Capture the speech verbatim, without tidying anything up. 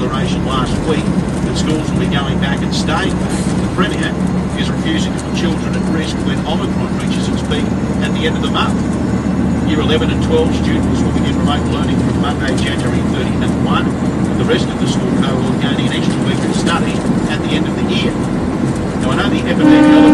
declaration last week that schools will be going back and staying back. The Premier is refusing to put children at risk when Omicron reaches its peak at the end of the month. Year eleven and twelve students will begin remote learning from Monday, January thirty-first, with the rest of the school cohort gaining an extra week of study at the end of the year. Now, I know the epidemiology